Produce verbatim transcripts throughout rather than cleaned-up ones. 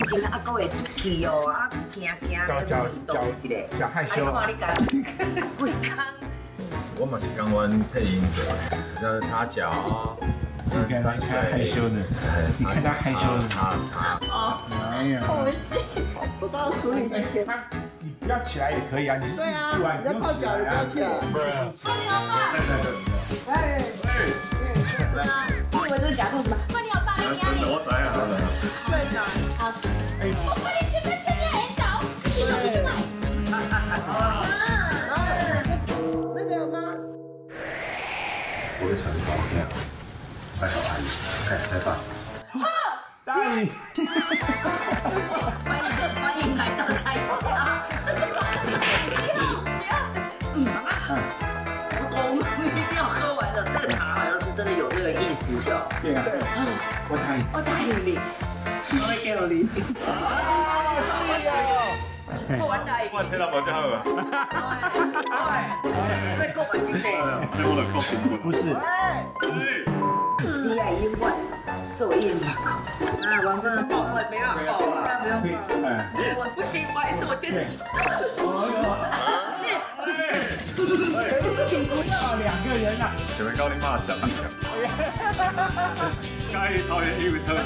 真阿哥会出去哦，啊惊惊的，动一个， 假害羞。 看你家贵康。 我嘛是讲阮配音者，要擦脚，沾水， 害羞的，你看他害羞的， 擦擦。 哦， 哎呀， 我到处理一天。 他你不要起来也可以啊，你对啊，你要泡脚也不要起来。 不是。 快点啊！ 对对对。 哎哎，你以为这是假肚子吗？快点，我帮你压你。 我知啊。 对的。 好。 哎。 我快点前面前面很少，你手去买。 那个有吗？ 我会传照片，拜托阿姨，开始开饭。 大姨。 欢迎欢迎来到菜家。嗯啊。我们一定要喝完了，这个茶好像是真的有这个意思，就。 对啊。我答应。 我答应你。 我会给我礼。 啊，是哦。 我答应。 我听到无只好啊。 对，在购买经费。 对，我来购买。 不是。 你爱英文，作为英语啊，王真的爆了，没办法爆了，不用爆。我不行，不好意思，我坚持。不是不是，请不要两个人啊。 想要教你骂讲。该讨厌英语特。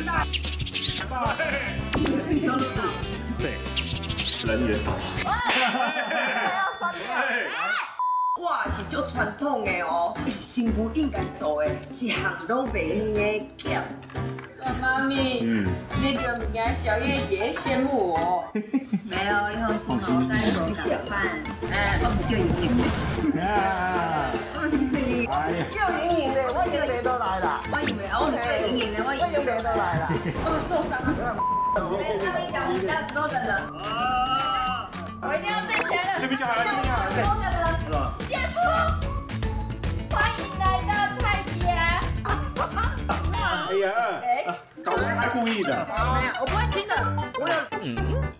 对。人缘好。 要删掉。 我是足传统的哦，新妇应该做的一项拢袂用的俭。 妈咪，嗯，那个人家小叶姐羡慕我。 没有，你放心哦，在手上饭，哎，我不叫莹莹。 啊。 叫莹莹的，我莹莹都来了。 我以为我唔叫莹莹的，我我莹莹都来了。 我受伤了。 他们一讲五加十多个人。 我一定要最前了。 这边就好了，这边就好了。 十多个人。姐夫，欢迎来到蔡家。 哎呀，哎，搞完还故意的。 没有，我不会亲的，我有。嗯。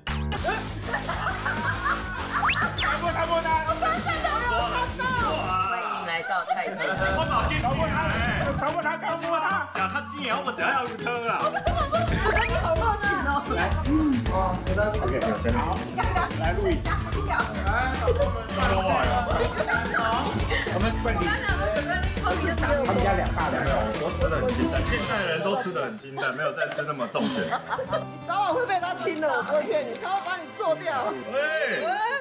打过他，过他。 我发现了，我看到。 欢迎来到蔡家。 我脑筋搞过他，搞过他，搞过他。 讲他今年我讲要有车啊。 我跟你好热情哦。 来，哦，我的 OK， 先好，来录一下。来，老公们算了呀。我们问你。他们家两大两小， 都吃的很清淡，现在人都吃的很清淡，没有再吃那么重咸。 你早晚会被他亲的，我不会骗你，他会把你做掉。 喂。